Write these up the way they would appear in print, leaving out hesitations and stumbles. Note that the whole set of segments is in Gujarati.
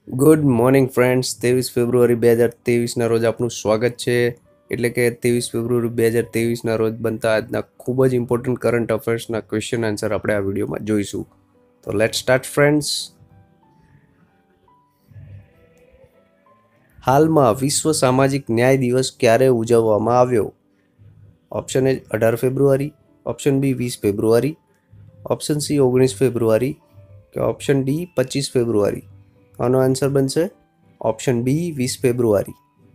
ગુડ મોર્નિંગ ફ્રેન્ડ્સ 23 ફેબ્રુઆરી 2023ના રોજ આપનું સ્વાગત છે એટલે કે 23 ફેબ્રુઆરી 2023ના રોજ બનતા આજના ખૂબ જ ઇમ્પોર્ટન્ટ કરંટ અફેર્સના ક્વેશ્ચન આન્સર આપણે આ વિડીયોમાં જોઈશું. તો લેટ્સ સ્ટાર્ટ ફ્રેન્ડ્સ. હાલમાં વિશ્વ સામાજિક ન્યાય દિવસ ક્યારે ઉજવવામાં આવ્યો? ઓપ્શન એ 18 ફેબ્રુઆરી, ઓપ્શન બી 20 ફેબ્રુઆરી, ઓપ્શન સી 19 ફેબ્રુઆરી કે ઓપ્શન ડી 25 ફેબ્રુઆરી. આનો આન્સર બનશે ઓપ્શન બી 20 ફેબ્રુઆરી.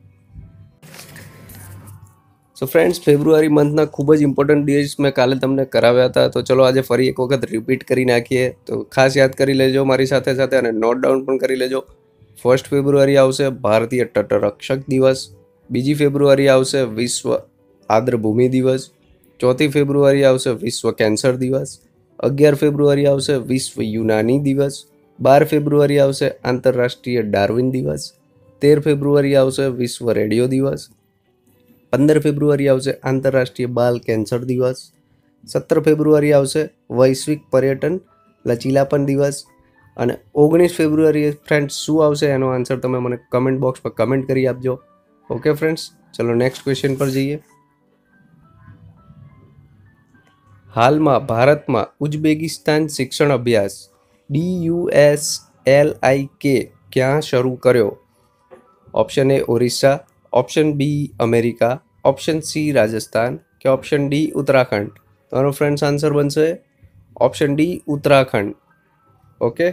સો ફ્રેન્ડ્સ, ફેબ્રુઆરી મંથના ખૂબ જ ઇમ્પોર્ટન્ટ ડેટ્સ મેં કાલે તમને કરાવ્યા હતા, તો ચલો આજે ફરી એક વખત રિપીટ કરી નાખીએ. તો ખાસ યાદ કરી લેજો મારી સાથે સાથે અને નોટ ડાઉન પણ કરી લેજો. 1 ફેબ્રુઆરી આવશે ભારતીય તટરક્ષક દિવસ, 2 ફેબ્રુઆરી આવશે વિશ્વ આર્દ્રભૂમિ દિવસ, 4 ફેબ્રુઆરી આવશે વિશ્વ કેન્સર દિવસ, 11 ફેબ્રુઆરી આવશે વિશ્વ યુનાની દિવસ, 12 ફેબ્રુઆરી આવશે આંતરરાષ્ટ્રીય ડાર્વિન દિવસ, 13 ફેબ્રુઆરી આવશે વિશ્વ રેડિયો દિવસ, 15 ફેબ્રુઆરી આવશે આંતરરાષ્ટ્રીય બાલ કેન્સર દિવસ, 17 ફેબ્રુઆરી આવશે વૈશ્વિક પર્યટન લચીલાપન દિવસ અને 19 ફેબ્રુઆરી ફ્રેન્ડ્સ શું આવશે એનો આન્સર તમે મને કમેન્ટ બોક્સમાં કમેન્ટ કરી આપજો. ઓકે ફ્રેન્ડ્સ, ચલો નેક્સ્ટ ક્વેશ્ચન પર જઈએ. હાલમાં ભારતમાં ઉઝબેકિસ્તાન શિક્ષણ અભ્યાસ DUSLIK ક્યાં શરૂ કર્યો? Option A Orissa, option B America, option C Rajasthan કે ઓપ્શન ડી ઉત્તરાખંડ. તમારો ફ્રેન્ડ્સ આન્સર બનશે option D Uttarakhand. Okay,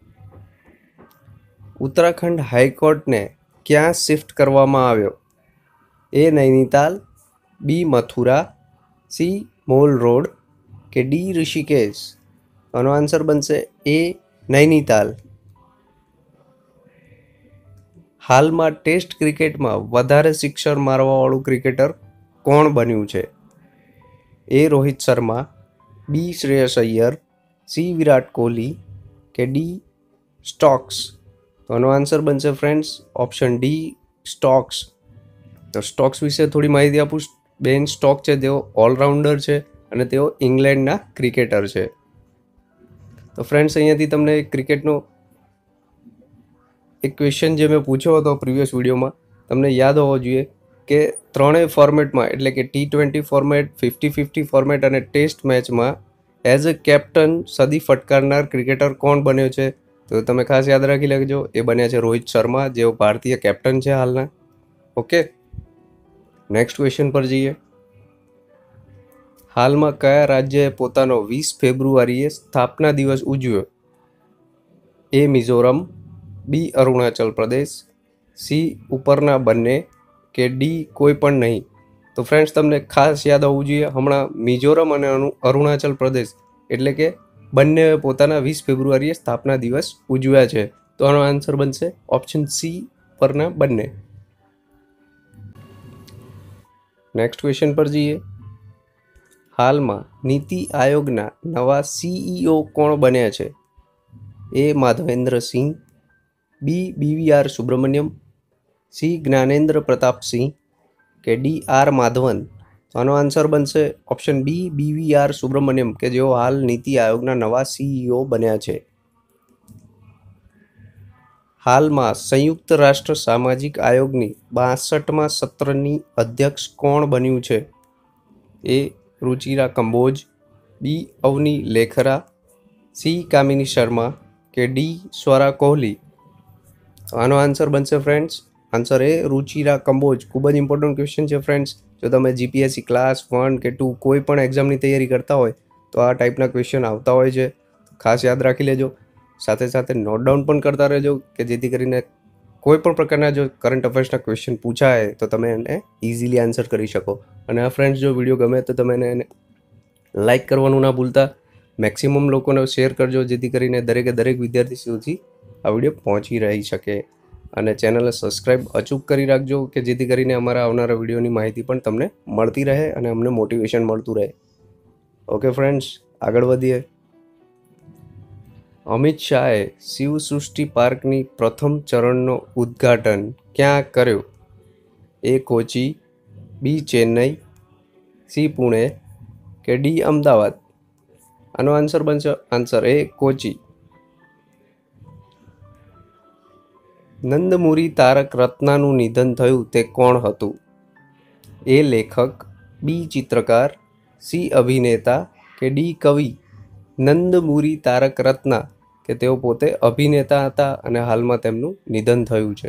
Uttarakhand હાઈકોર્ટને ક્યાં શિફ્ટ કરવામાં આવ્યો? A Nainital, B Mathura, C mall road કે ડી ઋષિકેશ. આનો આન્સર બનશે એ નૈનીતાલ. હાલમાં ટેસ્ટ ક્રિકેટમાં વધારે સિક્સર મારવાવાળું ક્રિકેટર કોણ બન્યું છે? A Rohit Sharma, B Shreyas Iyer, C Virat Kohli કે ડી સ્ટોક્સ. તો આનો આન્સર બનશે ફ્રેન્ડ્સ ઓપ્શન ડી સ્ટોક્સ. તો સ્ટોક્સ વિશે થોડી માહિતી આપું. બેન સ્ટોક છે તેઓ ઓલરાઉન્ડર છે અને તેઓ ઇંગ્લેન્ડના ક્રિકેટર છે. તો ફ્રેન્ડ્સ, અહીંયાથી તમને ક્રિકેટનો એક ક્વેશ્ચન જે મેં પૂછ્યો હતો પ્રીવિયસ વિડીયોમાં તમને યાદ હોવો જોઈએ કે ત્રણેય ફોર્મેટમાં એટલે કે T20 ફોર્મેટ, 50-50 ફોર્મેટ અને ટેસ્ટ મેચમાં એઝ અ કેપ્ટન સદી ફટકારનાર ક્રિકેટર કોણ બન્યો છે? તો તમે ખાસ યાદ રાખી લેજો, એ બન્યા છે રોહિત શર્મા, જેઓ ભારતીય કેપ્ટન છે હાલના. ઓકે, નેક્સ્ટ ક્વેશ્ચન પર જઈએ. હાલમાં કયા રાજ્યએ પોતાનો 20 ફેબ્રુઆરીએ સ્થાપના દિવસ ઉજવ્યો? એ મિઝોરમ, બી અરુણાચલ પ્રદેશ, સી ઉપરના બંને કે ડી કોઈ પણ નહીં. તો ફ્રેન્ડ્સ, તમને ખાસ યાદ હોવું જોઈએ, હમણાં મિઝોરમ અને અરુણાચલ પ્રદેશ એટલે કે બંને પોતાના 20 ફેબ્રુઆરીએ સ્થાપના દિવસ ઉજવ્યા છે. તો આનો આન્સર બનશે ઓપ્શન સી પરના બંને. નેક્સ્ટ ક્વેશ્ચન પર જઈએ. હાલમાં નીતિ આયોગના નવા CEO કોણ બન્યા છે? A Madhavendra Singh, B BVR Subrahmanyam, C Gyanendra Pratap Singh કે ડી આર માધવન. આનો આન્સર બનશે ઓપ્શન બી BVR સુબ્રમણ્યમ, કે જેઓ હાલ નીતિ આયોગના નવા CEO બન્યા છે. હાલમાં સંયુક્ત રાષ્ટ્ર સામાજિક આયોગની 62મા સત્રની અધ્યક્ષ કોણ બન્યું છે? A Ruchira Kamboj, B Avani Lekhara, C Kamini Sharma કે ડી સ્વરા કોહલી. આનો આન્સર બનશે ફ્રેન્ડ્સ આન્સર એ રુચિરા કંબોજ. ખૂબ જ ઇમ્પોર્ટન્ટ ક્વેશ્ચન છે ફ્રેન્ડ્સ. જો તમે GPSC ક્લાસ 1 કે 2 કોઈ પણ એક્ઝામની તૈયારી કરતા હોય તો આ ટાઈપના ક્વેશ્ચન આવતા હોય છે. ખાસ યાદ રાખી લેજો, સાથે સાથે નોટ ડાઉન પણ કરતા રહેજો કે જેથી કરીને કોઈ પણ પ્રકારના જો કરંટ અફેર્સના ક્વેશ્ચન પૂછાય તો તમે એને ઇઝીલી આન્સર કરી શકો. અને આ ફ્રેન્ડ્સ, જો વિડીયો ગમે તો તમે એને લાઇક કરવાનું ના ભૂલતા, મેક્સિમમ લોકોને શેર કરજો જેથી કરીને દરેક વિદ્યાર્થી સુધી આ વિડીયો પહોંચી રહી શકે. અને ચેનલને સબસ્ક્રાઈબ અચૂક કરી રાખજો કે જેથી કરીને અમારા આવનારા વિડીયોની માહિતી પણ તમને મળતી રહે અને અમને મોટિવેશન મળતું રહે. ઓકે ફ્રેન્ડ્સ, આગળ વધીએ. અમિત શાહે શિવસૃષ્ટિ પાર્કની પ્રથમ ચરણનો ઉદ્ઘાટન ક્યાં કર્યો? A Kochi, B Chennai, C Pune કે ડી અમદાવાદ. આનો આન્સર બનશે આન્સર એ કોચી. નંદમુરી તારક રત્નાનું નિધન થયું તે કોણ હતું? એ લેખક, બી ચિત્રકાર, સી અભિનેતા કે ડી કવિ? નંદમુરી તારક રત્ના કે તેઓ પોતે અભિનેતા હતા અને હાલમાં તેમનું નિધન થયું છે.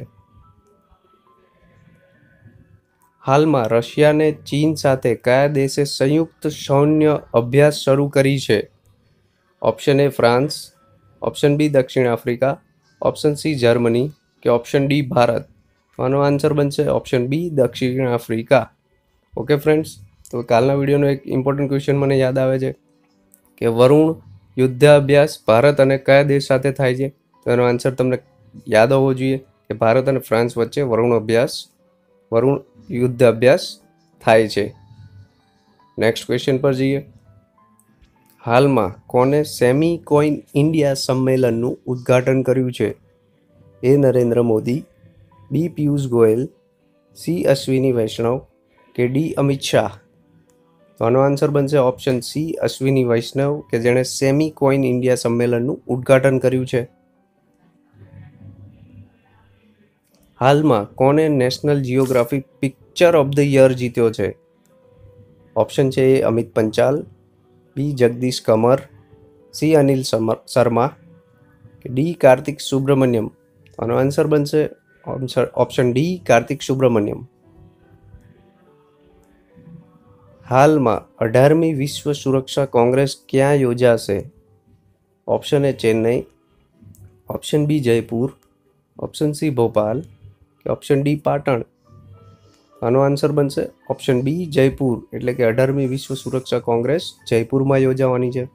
હાલમાં રશિયા અને ચીન સાથે કયા દેશે સંયુક્ત સૈન્ય અભ્યાસ શરૂ કરી છે? Option A France, option B દક્ષિણ આફ્રિકા, ઓપ્શન સી જર્મની કે ઓપ્શન ડી ભારત? આનો આન્સર બનશે ઓપ્શન બી દક્ષિણ આફ્રિકા. ઓકે ફ્રેન્ડ્સ, તો કાલના વિડીયોનો એક ઇમ્પોર્ટન્ટ ક્વેશ્ચન મને યાદ આવે છે કે વરુણ યુદ્ધાભ્યાસ ભારત અને કયા દેશ સાથે થાય છે? તો એનો આન્સર તમને યાદ હોવો જોઈએ કે ભારત અને ફ્રાન્સ વચ્ચે વરુણ યુદ્ધ અભ્યાસ થાય છે. નેક્સ્ટ ક્વેશ્ચન પર જઈએ. હાલમાં કોને સેમી કોઇન ઇન્ડિયા સંમેલનનું ઉદ્ઘાટન કર્યું છે? A Narendra Modi, B Piyush Goyal, C Ashwini Vaishnaw કે ડી અમિત શાહ? તો આનો આન્સર બનશે ઓપ્શન સી અશ્વિની વૈષ્ણવ કે જેણે સેમી કોઇન ઇન્ડિયા સંમેલનનું ઉદ્ઘાટન કર્યું છે. હાલમાં કોને National Geographic picture of the year જીત્યો છે? ઓપ્શન છે એ અમિત પંચાલ, બી જગદીશ કમર, સી અનિલ શર્મા કે ડી કાર્તિક સુબ્રમણ્યમ? આનો આન્સર બનશે ઓપ્શન ડી કાર્તિક સુબ્રમણ્યમ. હાલમાં 18મી વિશ્વ સુરક્ષા કોંગ્રેસ ક્યાં યોજાશે? Option A Chennai, option B Jaipur, option C Bhopal કે ઓપ્શન ડી પાટણ? આનો આન્સર બનશે ઓપ્શન બી જયપુર, એટલે કે 18મી વિશ્વ સુરક્ષા કોંગ્રેસ જયપુરમાં યોજાવાની છે.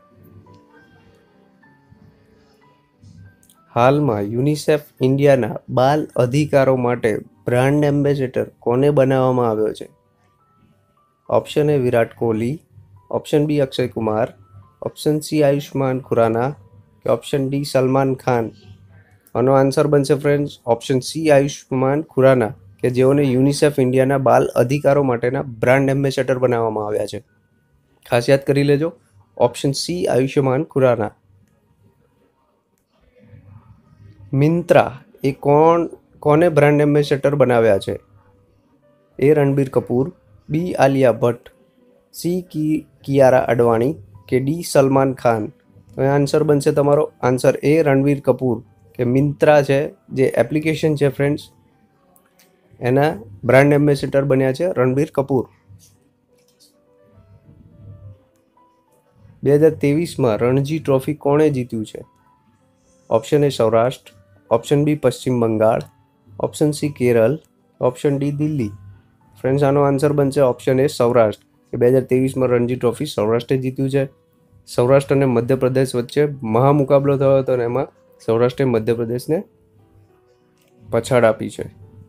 હાલમાં યુનિસેફ ઇન્ડિયાના બાલ અધિકારો માટે બ્રાન્ડ એમ્બેસેડર કોને બનાવવામાં આવ્યો છે? Option A Virat Kohli, option B Akshay Kumar, option C Ayushmann Khurrana કે ઓપ્શન ડી સલમાન ખાન? આનો આન્સર બનશે friends option C Ayushmann Khurrana કે જેઓને યુનિસેફ ઇન્ડિયાના બાલ અધિકારો માટેના બ્રાન્ડ એમ્બેસેડર બનાવવામાં આવ્યા છે. ખાસ યાદ કરી લેજો, ઓપ્શન સી આયુષ્માન ખુરાના. મિંત્રા એ કોને બ્રાન્ડ એમ્બેસેડર બનાવ્યા છે? A Ranbir Kapoor, B Alia Bhatt, C Kiara Advani કે ડી સલમાન ખાન? તો આન્સર બનશે તમારો આન્સર એ રણબીર કપૂર કે મિંત્રા છે જે એપ્લિકેશન છે ફ્રેન્ડ્સ, એના બ્રાન્ડ એમ્બેસેડર બન્યા છે રણબીર કપૂર. 2023માં રણજી ટ્રોફી કોણે જીત્યું છે? Option A Saurashtra, option B Paschim Bengal, option C Kerala, option D Delhi? Friends, આનો આન્સર બનશે ઓપ્શન એ સૌરાષ્ટ્ર કે 2023માં રણજી ટ્રોફી સૌરાષ્ટ્રે જીત્યું છે. સૌરાષ્ટ્ર અને મધ્યપ્રદેશ વચ્ચે મહામુકાબલો થયો હતો અને એમાં સૌરાષ્ટ્રે મધ્યપ્રદેશને પછાડ આપી છે.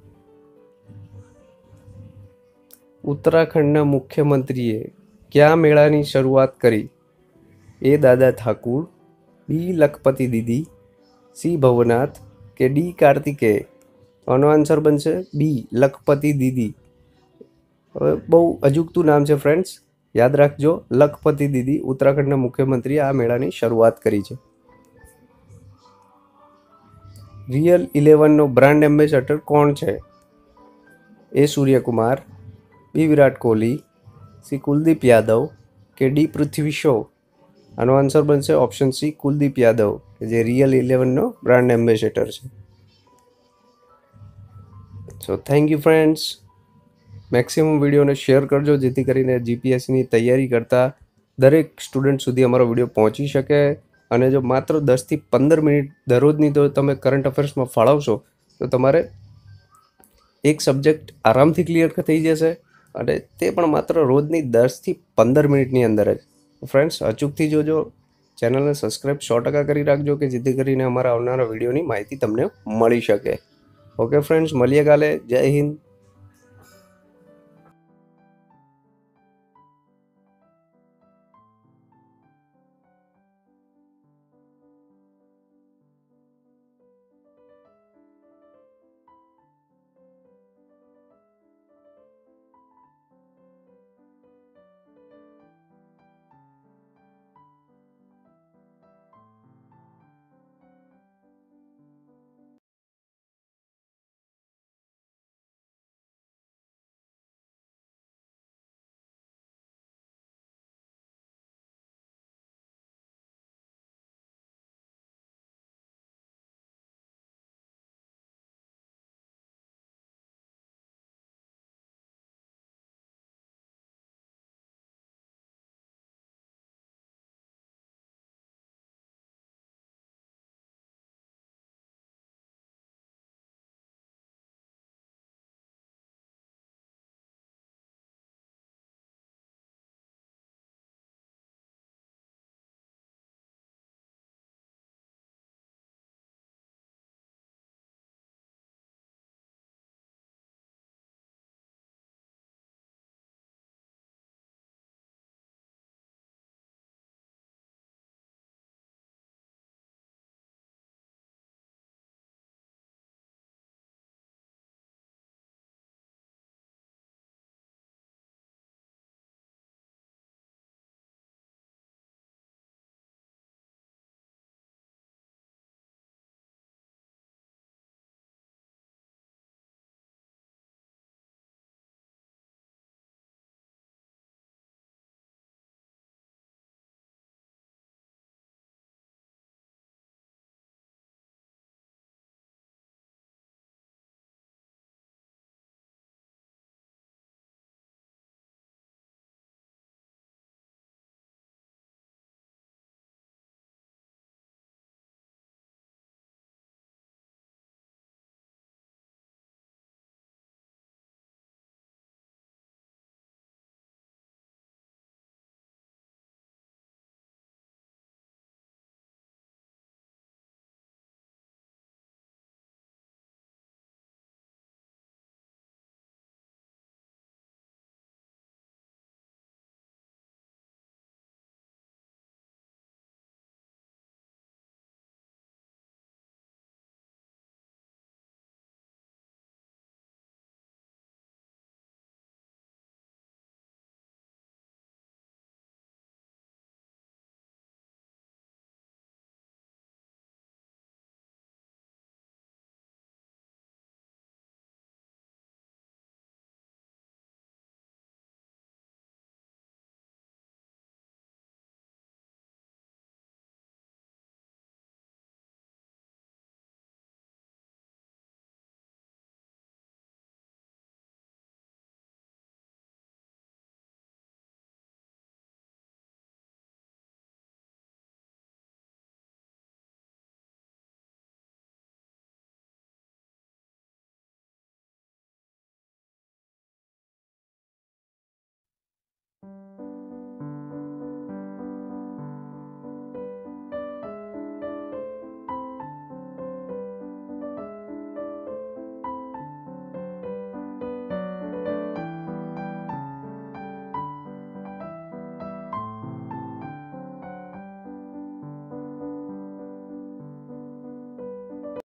ઉત્તરાખંડના મુખ્યમંત્રીએ કયા મેળાની શરૂઆત કરી? A Dada Thakur, B Lakhpati Didi, C Bhavnath કે ડી કાર્તિકેય? આનો આન્સર બનશે બી લખપતિ દીદી. હવે બહુ અજુગતું નામ છે ફ્રેન્ડ્સ, યાદ રાખજો, લખપતિ દીદી. ઉત્તરાખંડના મુખ્યમંત્રીએ આ મેળાની શરૂઆત કરી છે. રિયલ 11નો બ્રાન્ડ એમ્બેસેડર કોણ છે? A Suryakumar, B Virat Kohli, C Kuldeep Yadav કે ડી પૃથ્વી શો? આનો આન્સર બનશે ઓપ્શન સી કુલદીપ યાદવ કે જે રિયલ 11નો બ્રાન્ડ એમ્બેસેડર છે. So thank you friends. Maximum વિડીયોને શેર કરજો જેથી કરીને જીપીએસસીની તૈયારી કરતા દરેક સ્ટુડન્ટ સુધી અમારો વિડીયો પહોંચી શકે. અને જો માત્ર 10થી 15 મિનિટ દરરોજની તો તમે કરંટ અફેર્સમાં ફાળવશો તો તમારે એક સબ્જેક્ટ આરામથી ક્લિયર થઈ જશે, અને તે પણ માત્ર રોજની 10થી 15 મિનિટની અંદર જ. ફ્રેન્ડ્સ, અચૂકથી જોજો, ચેનલને સબસ્ક્રાઈબ 100% કરી રાખજો કે જેથી કરીને અમારા આવનારા વિડીયોની માહિતી તમને મળી શકે. ઓકે ફ્રેન્ડ્સ, મળીએ કાલે. જય હિન્દ.